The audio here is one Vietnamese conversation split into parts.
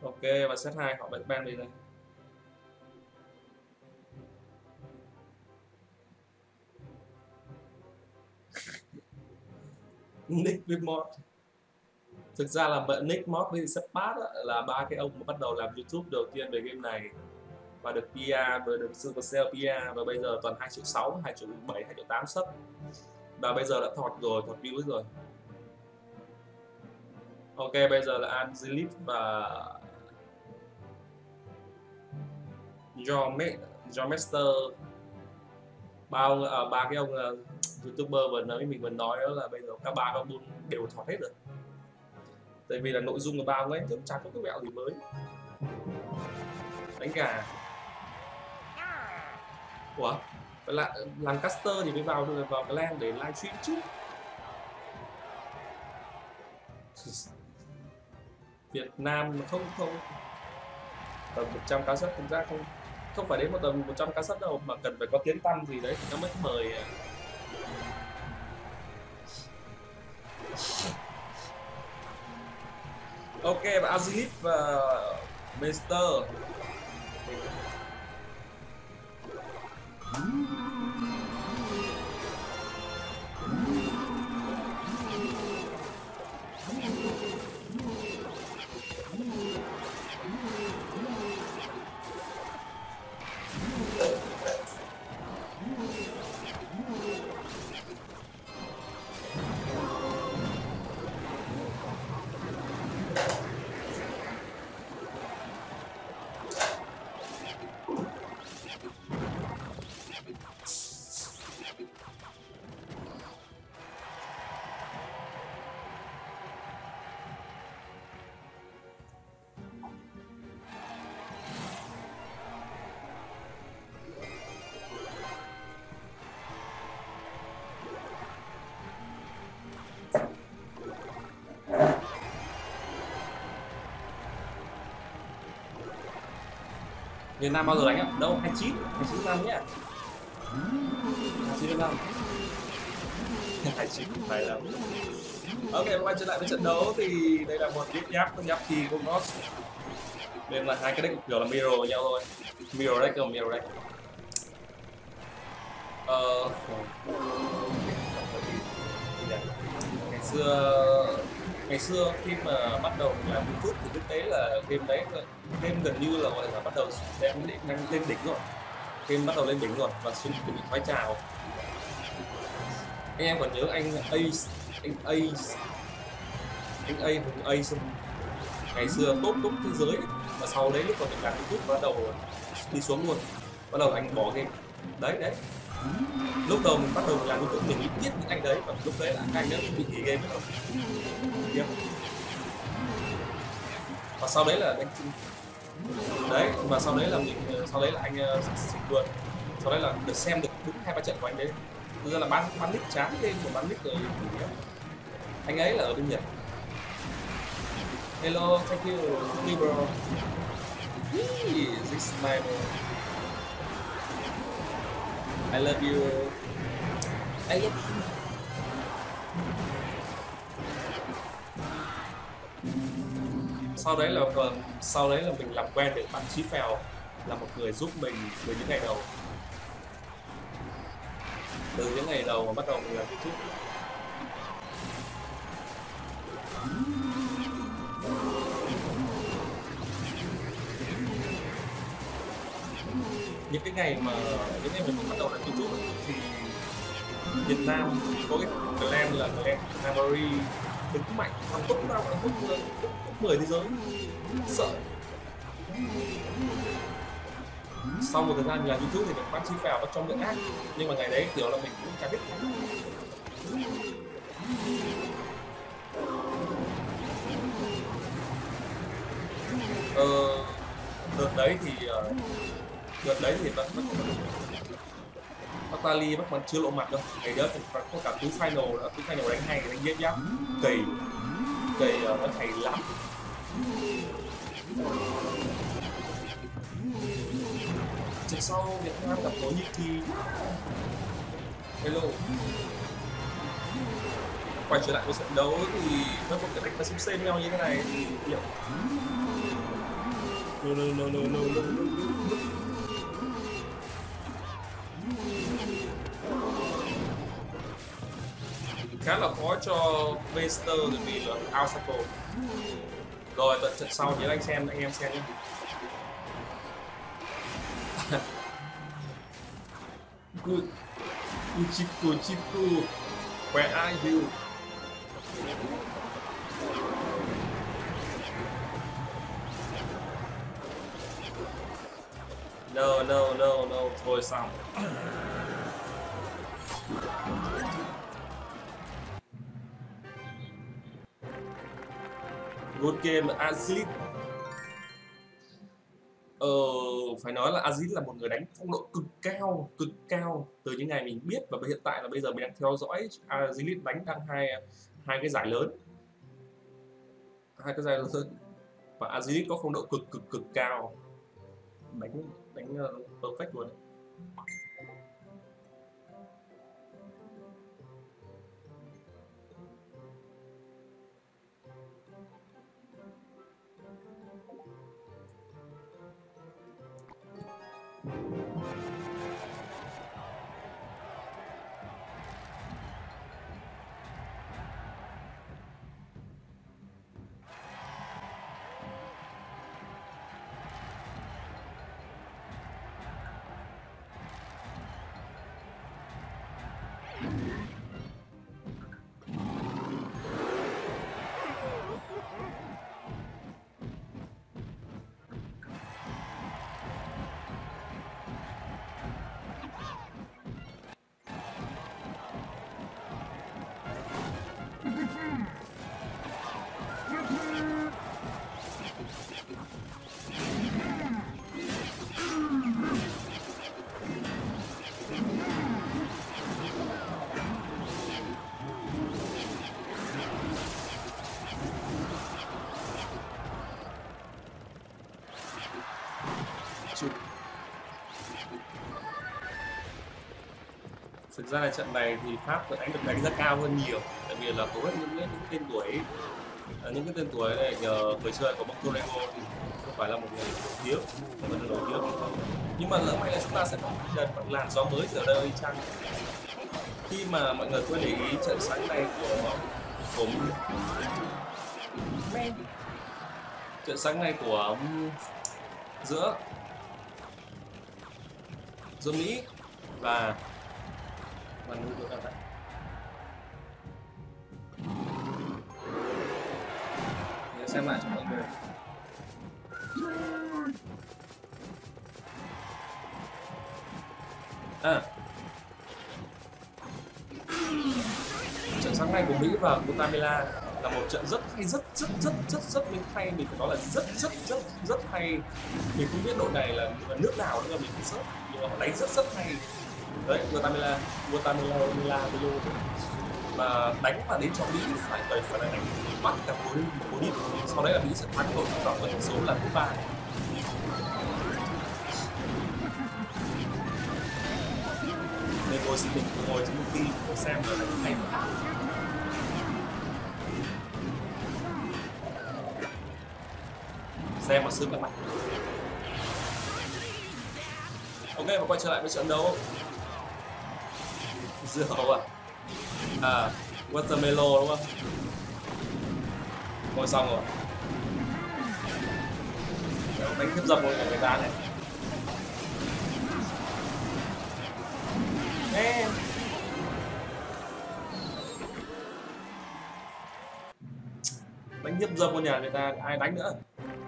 Ok, và set 2 họ ban đi đây. Nick với mod. Thực ra là Nick, mod với Sepat là ba cái ông mà bắt đầu làm YouTube đầu tiên về game này và được PR, vừa được Supercell PR, và bây giờ toàn 2,6 triệu, 2,7 triệu, 2,8 triệu sub, và bây giờ đã thọt rồi, thọt views rồi. Ok, bây giờ là Angelip và John Master, ba cái ông YouTuber vừa nãy mình vừa nói đó, là bây giờ các ba ông đều thọt hết rồi. Tại vì là nội dung của ba ông ấy cũng chẳng có cái mẹo gì mới. Đánh gà. Ủa? Làm caster thì mới vào clan để livestream chứ. Việt Nam không tầm 100 cá sất, thực ra không phải đến một tầm 100 cá sất đâu, mà cần phải có tiếng tăm gì đấy thì nó mới mời. Ok, và Azilip và Master. Việt Nam bao giờ đánh ạ? Đâu, 29 năm nhé. 29 năm. 29 phải lắm. Ok, quay trở lại với trận đấu thì đây là một deep giáp thì cũng nó nên là hai cái deck kiểu là mirror nhau thôi. Mirror deck và mirror deck. Ngày xưa khi mà bắt đầu làm YouTube thì thực tế là game gần như là gọi là bắt đầu đang lên đỉnh rồi. Game bắt đầu lên đỉnh rồi và xuống bị thoái trào. Anh em còn nhớ anh Ace ngày xưa top thế giới, và sau đấy lúc mà mình làm YouTube bắt đầu đi xuống luôn, bắt đầu anh bỏ game đấy. Lúc đầu mình bắt đầu làm YouTube mình nghĩ biết những anh đấy, và lúc đấy là anh đã bị nghỉ game rồi. Và sau đấy là anh đấy, và sau đấy là anh xịt luôn, sau đấy là được xem được đúng 2-3 trận của anh đấy. Thực ra là ban nick chán game của ban nick rồi. Anh ấy là ở bên Nhật. Hello, thank you, bro. This time I love you. I love you. Sau đấy là mình làm quen được bạn Chí Phèo, là một người giúp mình từ những ngày đầu. Từ những ngày đầu mà bắt đầu mình làm YouTube. Những cái ngày mà mình bắt đầu làm YouTube thì Việt Nam có cái clan là clan Navari đứng mạnh, thằng top 10 thế giới, sợ. Sau một thời gian làm YouTube thì mình bắt Chí Phèo bắt trong miệng ác, nhưng mà ngày đấy kiểu là mình cũng chả biết. Đợt đấy thì Batali vẫn còn chưa lộ mặt đâu. Ngày đó thì có cả túi final đánh hay, đánh giết giáp cày nó hay lắm. Trận sau Việt Nam gặp Thổ Nhĩ Kỳ. Hello. Quay trở lại với trận đấu thì với một cái deck nó xem nhau như thế này thì liệu No. Khá là khó cho Vester vì là out cycle. Rồi tận trận sau nhớ anh em xem nhé. Good. Kuchiku, where are you? No, thôi xong. Good game Azit. Phải nói là Azit là một người đánh phong độ cực cao từ những ngày mình biết, và hiện tại là bây giờ mình đang theo dõi Azit đánh đang hai cái giải lớn, và Azit có phong độ cực cao, đánh perfect luôn. Thực ra là trận này thì Pháp đánh được đánh rất cao hơn nhiều, tại vì là hầu hết những cái tên tuổi này nhờ người chơi của Montorego thì không phải là một người nổi tiếng, nhưng mà lỡ may là chúng ta sẽ có một đợt làn gió mới ở đây chăng, khi mà mọi người có để ý trận sáng nay của giữa Mỹ và nước các bạn. Để xem lại cho mọi người. Trận sáng nay của Mỹ và Guatemala là một trận rất hay, rất mình hay, mình phải nói là rất hay. Mình không biết đội này là nước nào nữa, mình không sợ, nhưng mà họ đánh rất hay. Đấy, Guatemala mà đánh mà đến cho Mỹ phải là đánh bắt cả cú đi, sau đấy là Mỹ sẽ thắng đội trọng với tỷ số là 4-3. Nên mình ngồi trên TV để xem là đánh hay mà. Xem mà sướng các bạn. Ok, và quay trở lại với trận đấu dưa hấu watermelon đúng không? Ngồi xong rồi. Đánh tiếp dập của người ta này. Đánh hiếp dâm của nhà người ta, ai đánh nữa.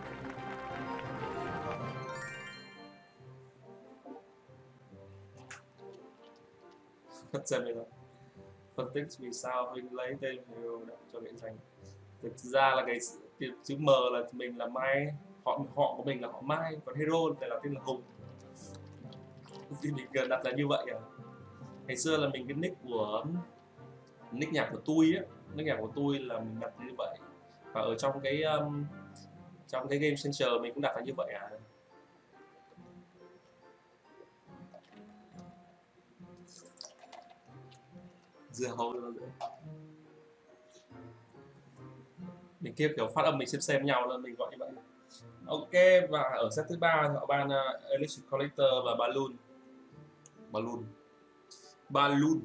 Phân tích vì sao Huynh lấy tên Hero cho nghệ danh. Thực ra là cái chữ M là mình là Mai, họ của mình là họ Mai, còn Hero là tên là Hùng. Thì mình đặt là như vậy à. Ngày xưa là mình cái nick nhạc của tôi là mình đặt như vậy, và ở trong cái Game Center mình cũng đặt là như vậy à. Dưa hấu nữa. Mình kia kiểu phát âm mình xem nhau nên mình gọi như vậy. Ok, và ở set thứ ba họ ban Electric Collector và Balloon. Balloon. Balloon.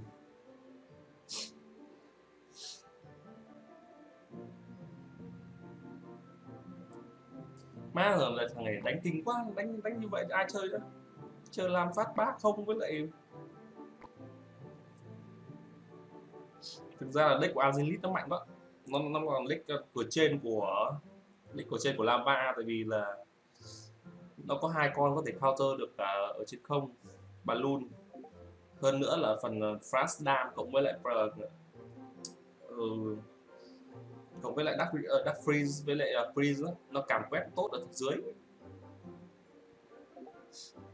Má giờ là thằng này đánh kinh quá, đánh như vậy ai chơi nữa. Chơi làm phát bác không với lại thực ra là deck của Azealit nó mạnh quá. Nó còn deck của trên của Lava, tại vì là nó có hai con có thể counter được cả ở trên không. Balloon, hơn nữa là phần flash dam cộng với lại ừ, cộng với lại Dark Freeze với lại Freeze nó cảm quét tốt ở phía dưới.